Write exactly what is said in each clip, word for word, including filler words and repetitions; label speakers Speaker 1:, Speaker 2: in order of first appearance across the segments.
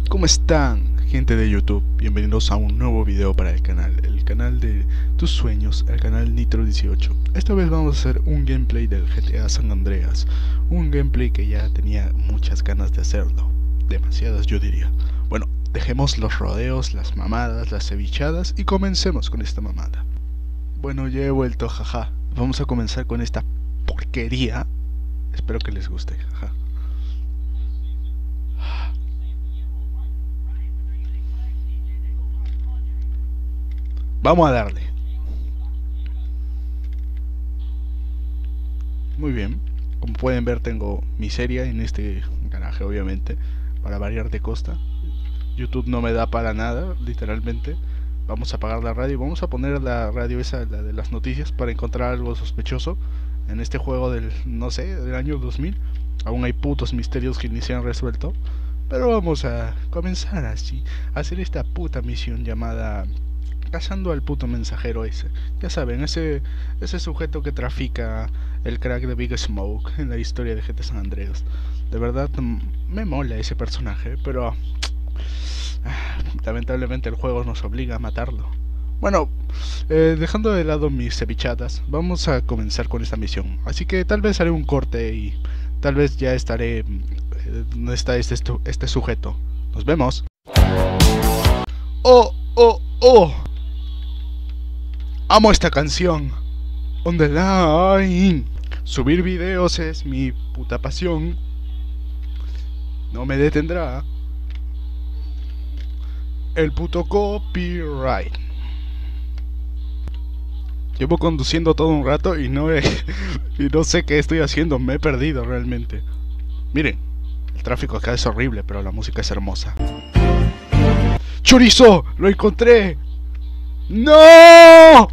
Speaker 1: ¿Cómo están, gente de YouTube? Bienvenidos a un nuevo video para el canal, el canal de tus sueños, el canal Nitro dieciocho. Esta vez vamos a hacer un gameplay del G T A San Andreas, un gameplay que ya tenía muchas ganas de hacerlo, demasiadas yo diría. Bueno, dejemos los rodeos, las mamadas, las cevichadas y comencemos con esta mamada. Bueno, ya he vuelto, jaja. Vamos a comenzar con esta porquería. Espero que les guste, jaja. Vamos a darle. Muy bien. Como pueden ver, tengo miseria en este garaje, obviamente, para variar de costa. YouTube no me da para nada, literalmente. Vamos a apagar la radio y vamos a poner la radio esa, la de las noticias, para encontrar algo sospechoso en este juego del, no sé, del año dos mil. Aún hay putos misterios que ni se han resuelto. Pero vamos a comenzar así, a hacer esta puta misión llamada cazando al puto mensajero ese. Ya saben, ese ese sujeto que trafica el crack de Big Smoke en la historia de G T A San Andreas. De verdad me mola ese personaje, pero lamentablemente el juego nos obliga a matarlo. Bueno, eh, dejando de lado mis cevichadas, vamos a comenzar con esta misión. Así que tal vez haré un corte y tal vez ya estaré eh, donde está este, este sujeto. Nos vemos. Oh, oh, oh. Amo esta canción. On the line. Subir videos es mi puta pasión. No me detendrá el puto copyright. Llevo conduciendo todo un rato y no he, y no sé qué estoy haciendo. Me he perdido realmente. Miren, el tráfico acá es horrible, pero la música es hermosa. ¡Chorizo! ¡Lo encontré! ¡No!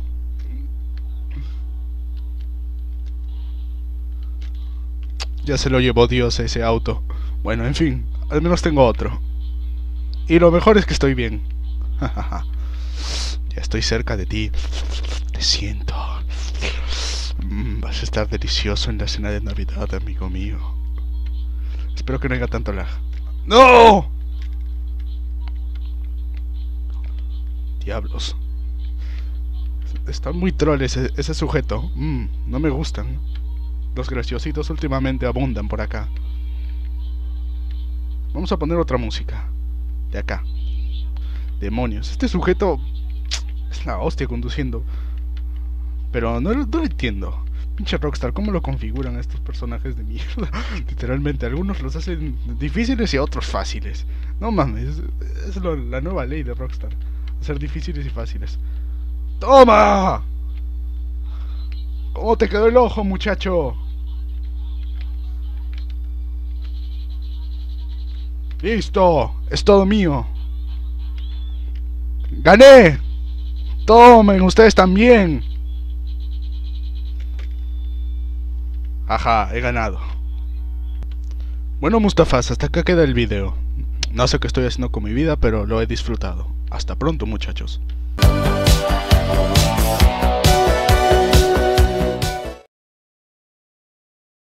Speaker 1: Ya se lo llevó Dios ese auto. Bueno, en fin, al menos tengo otro. Y lo mejor es que estoy bien. Ya estoy cerca de ti. Te siento. Mm, vas a estar delicioso en la cena de Navidad, amigo mío. Espero que no haya tanto lag. ¡No! Diablos. Están muy troll ese, ese sujeto. Mm, no me gustan. Los graciositos últimamente abundan por acá. Vamos a poner otra música. De acá. Demonios. Este sujeto es la hostia conduciendo. Pero no, no lo entiendo. Pinche Rockstar, ¿cómo lo configuran a estos personajes de mierda? Literalmente, algunos los hacen difíciles y a otros fáciles. No mames, es, es lo, la nueva ley de Rockstar. Hacer difíciles y fáciles. ¡Toma! ¿Cómo te quedó el ojo, muchacho? ¡Listo! ¡Es todo mío! ¡Gané! ¡Tomen ustedes también! Ajá, he ganado. Bueno, Mustafas, hasta acá queda el video. No sé qué estoy haciendo con mi vida, pero lo he disfrutado. Hasta pronto, muchachos.